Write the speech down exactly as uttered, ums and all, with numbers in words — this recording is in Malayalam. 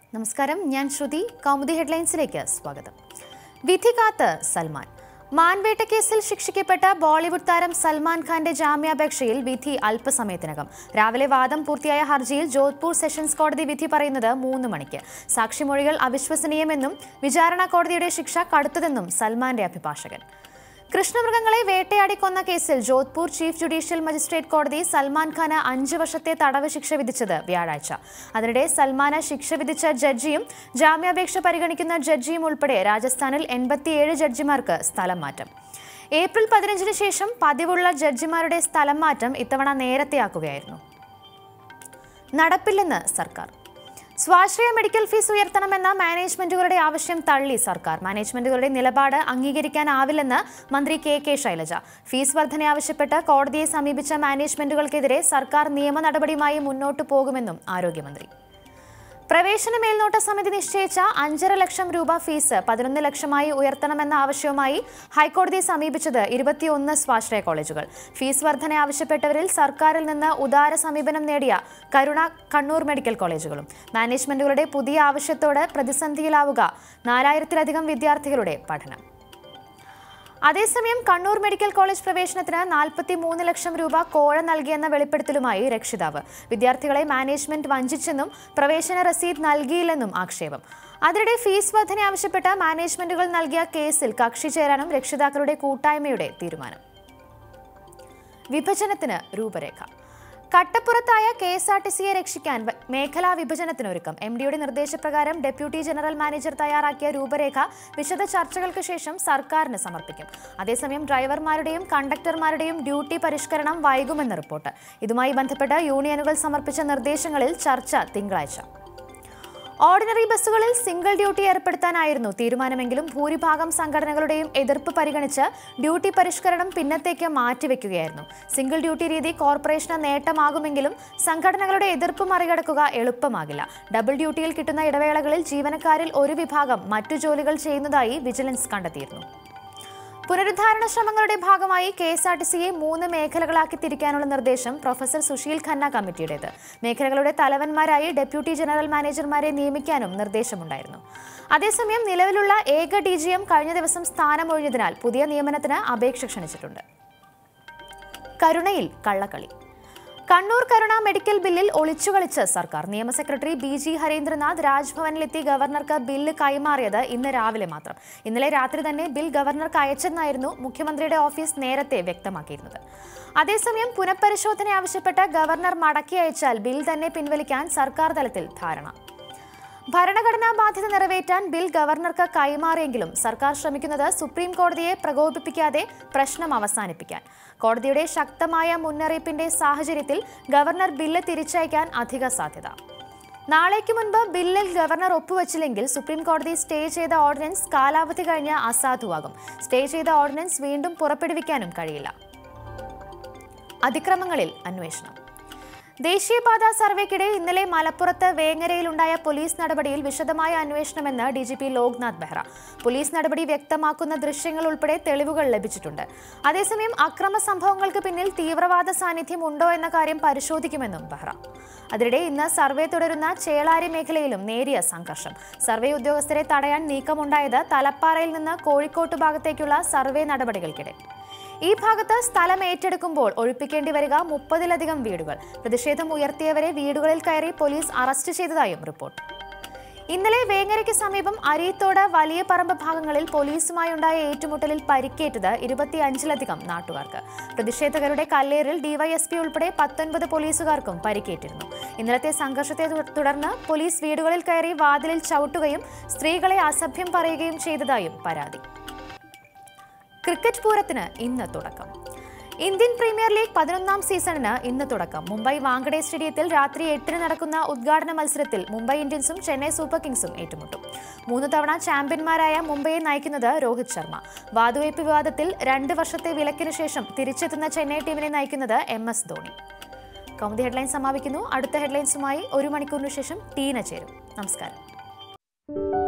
നമസ്കാരം, ഞാൻ ശ്രുതി. കൗമുദി ഹെഡ്ലൈൻസിലേക്ക് സ്വാഗതം. വിധി കാത്ത് സൽമാൻ. മാൻവേട്ട കേസിൽ ശിക്ഷിക്കപ്പെട്ട ബോളിവുഡ് താരം സൽമാൻ ഖാന്റെ ജാമ്യാപേക്ഷയിൽ വിധി അല്പസമയത്തിനകം. രാവിലെ വാദം പൂർത്തിയായ ഹർജിയിൽ ജോധ്പൂർ സെഷൻസ് കോടതി വിധി പറയുന്നത് മൂന്ന് മണിക്ക്. സാക്ഷിമൊഴികൾ അവിശ്വസനീയമെന്നും വിചാരണ കോടതിയുടെ ശിക്ഷ കടുത്തതെന്നും സൽമാന്റെ അഭിഭാഷകൻ. കൃഷ്ണമൃഗങ്ങളെ വേട്ടയാടി കൊന്ന കേസിൽ ജോധ്പൂർ ചീഫ് ജുഡീഷ്യൽ മജിസ്ട്രേറ്റ് കോടതി സൽമാൻ ഖാന് അഞ്ച് വർഷത്തെ തടവ് ശിക്ഷ വിധിച്ചത് വ്യാഴാഴ്ച. അതിനിടെ സൽമാന് ശിക്ഷ വിധിച്ച ജഡ്ജിയും ജാമ്യാപേക്ഷ പരിഗണിക്കുന്ന ജഡ്ജിയും ഉൾപ്പെടെ രാജസ്ഥാനിൽ എൺപത്തിയേഴ് ജഡ്ജിമാർക്ക് സ്ഥലം മാറ്റം. ഏപ്രിൽ പതിനഞ്ചിന് ശേഷം പതിവുള്ള ജഡ്ജിമാരുടെ സ്ഥലം മാറ്റം ഇത്തവണ നേരത്തെയാക്കുകയായിരുന്നു. നടപ്പില്ലെന്ന് സർക്കാർ. സ്വാശ്രയ മെഡിക്കൽ ഫീസ് ഉയർത്തണമെന്ന മാനേജ്മെന്റുകളുടെ ആവശ്യം തള്ളി സർക്കാർ. മാനേജ്മെന്റുകളുടെ നിലപാട് അംഗീകരിക്കാനാവില്ലെന്ന് മന്ത്രി കെ കെ ശൈലജ. ഫീസ് വർധന ആവശ്യപ്പെട്ട് കോടതിയെ സമീപിച്ച മാനേജ്മെന്റുകൾക്കെതിരെ സർക്കാർ നിയമ നടപടിയുമായി മുന്നോട്ടു പോകുമെന്നും ആരോഗ്യമന്ത്രി. പ്രവേശന മേൽനോട്ട സമിതി നിശ്ചയിച്ച അഞ്ചര ലക്ഷം രൂപ ഫീസ് പതിനൊന്ന് ലക്ഷമായി ഉയർത്തണമെന്ന ആവശ്യവുമായി ഹൈക്കോടതിയെ സമീപിച്ചത് ഇരുപത്തിയൊന്ന് സ്വാശ്രയ കോളേജുകൾ. ഫീസ് വർധന ആവശ്യപ്പെട്ടവരിൽ സർക്കാരിൽ നിന്ന് ഉദാര സമീപനം നേടിയ കരുണ, കണ്ണൂർ മെഡിക്കൽ കോളേജുകളും. മാനേജ്മെന്റുകളുടെ പുതിയ ആവശ്യത്തോട് പ്രതിസന്ധിയിലാവുക നാലായിരത്തിലധികം വിദ്യാർത്ഥികളുടെ പഠനം. അതേസമയം കണ്ണൂർ മെഡിക്കൽ കോളേജ് പ്രവേശനത്തിന് നാൽപ്പത്തി മൂന്ന് ലക്ഷം രൂപ കോഴ നൽകിയെന്ന വെളിപ്പെടുത്തലുമായി രക്ഷിതാവ്. വിദ്യാർത്ഥികളെ മാനേജ്മെന്റ് വഞ്ചിച്ചെന്നും പ്രവേശന രസീത് നൽകിയില്ലെന്നും ആക്ഷേപം. അതിനിടെ ഫീസ് വർധന ആവശ്യപ്പെട്ട് മാനേജ്മെന്റുകൾ നൽകിയ കേസിൽ കക്ഷി ചേരാനും രക്ഷിതാക്കളുടെ കൂട്ടായ്മയുടെ തീരുമാനം. വിഭജനത്തിന് രൂപരേഖ. കട്ടപ്പുറത്തായ കെ എസ് ആർ ടി സിയെ രക്ഷിക്കാൻ മേഖലാ വിഭജനത്തിനൊരുക്കം. എം ഡിയുടെ നിർദ്ദേശപ്രകാരം ഡെപ്യൂട്ടി ജനറൽ മാനേജർ തയ്യാറാക്കിയ രൂപരേഖ വിശദ ചർച്ചകൾക്ക് ശേഷം സർക്കാരിന് സമർപ്പിക്കും. അതേസമയം ഡ്രൈവർമാരുടെയും കണ്ടക്ടർമാരുടെയും ഡ്യൂട്ടി പരിഷ്കരണം വൈകുമെന്ന് റിപ്പോർട്ട്. ഇതുമായി ബന്ധപ്പെട്ട് യൂണിയനുകൾ സമർപ്പിച്ച നിർദ്ദേശങ്ങളിൽ ചർച്ച തിങ്കളാഴ്ച. ഓർഡിനറി ബസ്സുകളിൽ സിംഗിൾ ഡ്യൂട്ടി ഏർപ്പെടുത്താനായിരുന്നു തീരുമാനമെങ്കിലും ഭൂരിഭാഗം സംഘടനകളുടെയും എതിർപ്പ് പരിഗണിച്ച് ഡ്യൂട്ടി പരിഷ്കരണം പിന്നത്തേക്ക് മാറ്റിവെക്കുകയായിരുന്നു. സിംഗിൾ ഡ്യൂട്ടി രീതി കോർപ്പറേഷന് നേട്ടമാകുമെങ്കിലും സംഘടനകളുടെ എതിർപ്പ് മറികടക്കുക എളുപ്പമാകില്ല. ഡബിൾ ഡ്യൂട്ടിയിൽ കിട്ടുന്ന ഇടവേളകളിൽ ജീവനക്കാരിൽ ഒരു വിഭാഗം മറ്റു ജോലികൾ ചെയ്യുന്നതായി വിജിലൻസ് കണ്ടെത്തിയിരുന്നു. പുനരുദ്ധാരണ ശ്രമങ്ങളുടെ ഭാഗമായി കെ എസ് ആർ ടി സിയെ മൂന്ന് മേഖലകളാക്കി തിരിക്കാനുള്ള നിർദ്ദേശം പ്രൊഫസർ സുശീൽ ഖന്ന കമ്മിറ്റിയുടേത്. മേഖലകളുടെ തലവന്മാരായി ഡെപ്യൂട്ടി ജനറൽ മാനേജർമാരെ നിയമിക്കാനും നിർദ്ദേശമുണ്ടായിരുന്നു. അതേസമയം നിലവിലുള്ള ഏക ഡി ജി എം കഴിഞ്ഞ ദിവസം സ്ഥാനമൊഴിഞ്ഞതിനാൽ പുതിയ നിയമനത്തിന് അപേക്ഷ ക്ഷണിച്ചിട്ടുണ്ട്. കരുണയിൽ കള്ളക്കളി. കണ്ണൂർ കരുണ മെഡിക്കൽ ബില്ലിൽ ഒളിച്ചുകളിച്ച് സർക്കാർ. നിയമ സെക്രട്ടറി ബി ജി ഹരീന്ദ്രനാഥ് രാജ്ഭവനിലെത്തി ഗവർണർക്ക് ബില്ല് കൈമാറിയത് ഇന്ന് രാവിലെ മാത്രം. ഇന്നലെ രാത്രി തന്നെ ബിൽ ഗവർണർക്ക് അയച്ചെന്നായിരുന്നു മുഖ്യമന്ത്രിയുടെ ഓഫീസ് നേരത്തെ വ്യക്തമാക്കിയിരുന്നത്. അതേസമയം പുനഃപരിശോധന ആവശ്യപ്പെട്ട് ഗവർണർ മടക്കി അയച്ചാൽ ബിൽ തന്നെ പിൻവലിക്കാൻ സർക്കാർ തലത്തിൽ ധാരണ. ഭരണഘടനാ ബാധ്യത നിറവേറ്റാൻ ബിൽ ഗവർണർക്ക് കൈമാറിയെങ്കിലും സർക്കാർ ശ്രമിക്കുന്നത് സുപ്രീം കോടതിയെ പ്രകോപിപ്പിക്കാതെ പ്രശ്നം അവസാനിപ്പിക്കാൻ. കോടതിയുടെ ശക്തമായ മുന്നറിയിപ്പിന്റെ സാഹചര്യത്തിൽ ഗവർണർ ബില്ല് തിരിച്ചയക്കാൻ അധിക സാധ്യത. നാളേക്ക് മുൻപ് ബില്ലിൽ ഗവർണർ ഒപ്പുവച്ചില്ലെങ്കിൽ സുപ്രീം കോടതി സ്റ്റേ ചെയ്ത ഓർഡിനൻസ് കാലാവധി കഴിഞ്ഞ് അസാധുവാകും. സ്റ്റേ ചെയ്ത ഓർഡിനൻസ് വീണ്ടും പുറപ്പെടുവിക്കാനും കഴിയില്ല. അതിക്രമങ്ങളിൽ അന്വേഷണം. ദേശീയപാതാ സർവേക്കിടെ ഇന്നലെ മലപ്പുറത്ത് വേങ്ങരയിലുണ്ടായ പോലീസ് നടപടിയിൽ വിശദമായ അന്വേഷണമെന്ന് D G P Loknath Behera. Police നടപടി വ്യക്തമാക്കുന്ന ദൃശ്യങ്ങൾ ഉൾപ്പെടെ തെളിവുകൾ ലഭിച്ചിട്ടുണ്ട്. അതേസമയം അക്രമ സംഭവങ്ങൾക്ക് പിന്നിൽ തീവ്രവാദ സാന്നിധ്യം ഉണ്ടോ എന്ന കാര്യം പരിശോധിക്കുമെന്നും ബെഹ്റ. അതിനിടെ ഇന്ന് സർവേ തുടരുന്ന ചേളാരി മേഖലയിലും നേരിയ സംഘർഷം. സർവേ ഉദ്യോഗസ്ഥരെ തടയാൻ നീക്കമുണ്ടായത് തലപ്പാറയിൽ നിന്ന് കോഴിക്കോട്ട് ഭാഗത്തേക്കുള്ള സർവേ നടപടികൾക്കിടെ. ഈ ഭാഗത്ത് സ്ഥലം ഏറ്റെടുക്കുമ്പോൾ ഒഴിപ്പിക്കേണ്ടി വരിക മുപ്പതിലധികം വീടുകൾ. പ്രതിഷേധം ഉയർത്തിയവരെ വീടുകളിൽ കയറി പോലീസ് അറസ്റ്റ് ചെയ്തതായും റിപ്പോർട്ട്. ഇന്നലെ വേങ്ങരയ്ക്ക് സമീപം അരീത്തോട് വലിയ പറമ്പ് ഭാഗങ്ങളിൽ പോലീസുമായുണ്ടായ ഏറ്റുമുട്ടലിൽ പരിക്കേറ്റത് ഇരുപത്തിയഞ്ചിലധികം നാട്ടുകാർക്ക്. പ്രതിഷേധകരുടെ കല്ലേറിൽ ഡിവൈഎസ്പി ഉൾപ്പെടെ പത്തൊൻപത് പോലീസുകാർക്കും പരിക്കേറ്റിരുന്നു. ഇന്നലത്തെ സംഘർഷത്തെ തുടർന്ന് പോലീസ് വീടുകളിൽ കയറി വാതിലിൽ ചവിട്ടുകയും സ്ത്രീകളെ അസഭ്യം പറയുകയും ചെയ്തതായും പരാതി. ക്രിക്കറ്റ് പൂരത്തിന് ഇന്ന് തുടക്കം. ഇന്ത്യൻ പ്രീമിയർ ലീഗ് പതിനൊന്നാം സീസണിന് ഇന്ന് തുടക്കം. മുംബൈ വാങ്കഡെ സ്റ്റേഡിയത്തിൽ രാത്രി എട്ടിന് നടക്കുന്ന ഉദ്ഘാടന മത്സരത്തിൽ മുംബൈ ഇന്ത്യൻസും ചെന്നൈ സൂപ്പർ കിങ്സും ഏറ്റുമുട്ടും. മൂന്ന് തവണ ചാമ്പ്യന്മാരായ മുംബൈയെ നയിക്കുന്നത് രോഹിത് ശർമ്മ. വാതുവയ്പ് വിവാദത്തിൽ രണ്ട് വർഷത്തെ വിലക്കിന് ശേഷം തിരിച്ചെത്തുന്ന ചെന്നൈ ടീമിനെ നയിക്കുന്നത് M S Dhoni. Kaumudi headlines സമാപിക്കുന്നു. അടുത്ത ഹെഡ്ലൈൻസുമായി ഒരു മണിക്കൂറിന് ശേഷം ടീന ചേരും. നമസ്കാരം.